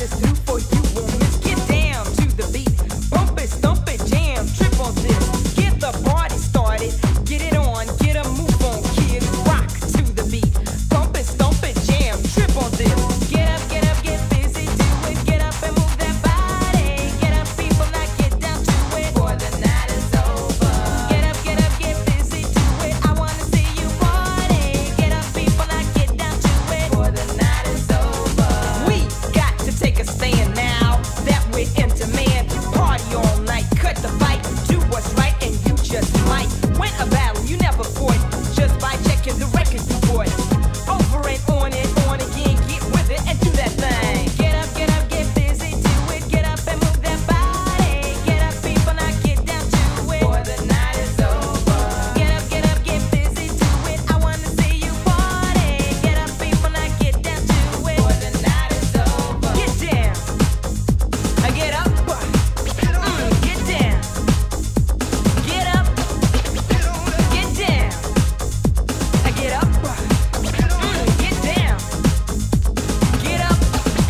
is through for you, woman. Get down to the beat. Bump it, stomp it, jam, trip on this. Get the party started. Get it on, get a move on, kid. Rock to the beat. Bump it, stomp it, jam, trip on this. Get up, get busy, do it. Get up and move that body. Get up, people, now get down to it. Before the night is over. Get up, get busy, do it. I wanna see you party. Get up, people, now get down to it. Before the night is over. We got to take a stand now that we're in demand. Party all night, cut the fight, do what's right, and you just might win a battle you never fought just by checking the record you bought. Over and on again, get with it and do that thing. Get up, get busy, do it. Get up and move that body. Get up, people, now get down to it. Before the night is over. Get up, get busy, do it. I wanna see you party. Get up, people, now get down to it. Before the night is over. Get down. Get up. Get down. Get up. Get down. Get up. Get down. Get up.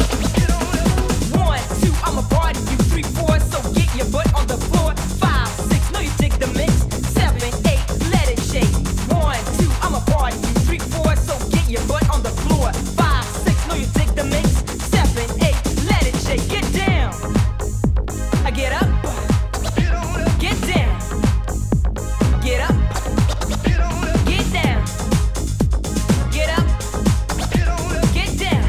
1, 2, I'm a party you. 3, 4, so get your butt on the floor. 5, 6, know you dig the mix. 7, 8, let it shake. 1, 2, I'm a party you. 3, 4, so get your butt on the floor. 5, 6, know you dig the mix. 7, 8, let it shake. Get down. Get up. Get down. Get up. Get down. Get up. Get down.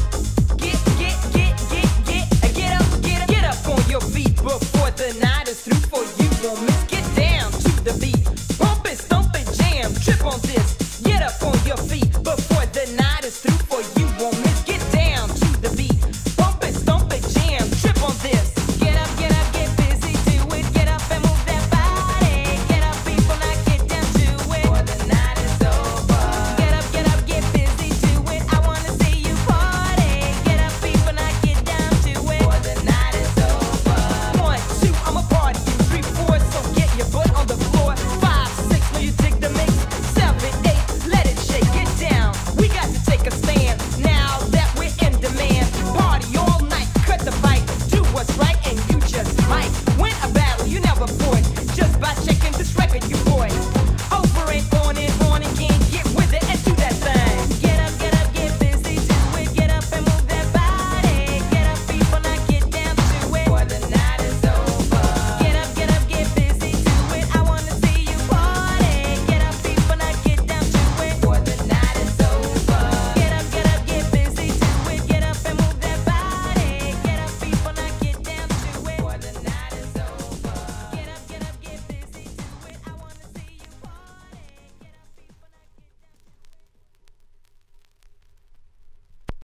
Get up on your feet before the night is through for you, woman. Get down to the beat. Bump it, stomp it, jam, trip on this.